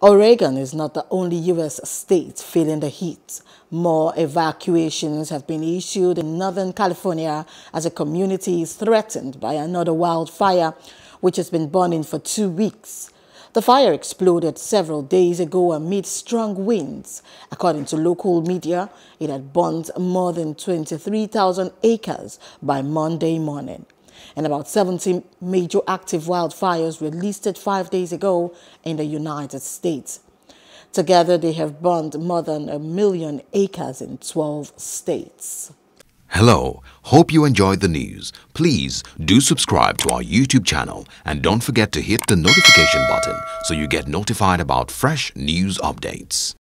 Oregon is not the only U.S. state feeling the heat. More evacuations have been issued in Northern California as a community is threatened by another wildfire, which has been burning for 2 weeks. The fire exploded several days ago amid strong winds. According to local media, it had burned more than 23,000 acres by Monday morning. And about 70 major active wildfires were listed 5 days ago in the United States. Together, they have burned more than 1 million acres in 12 states. Hello, hope you enjoyed the news. Please do subscribe to our YouTube channel and don't forget to hit the notification button so you get notified about fresh news updates.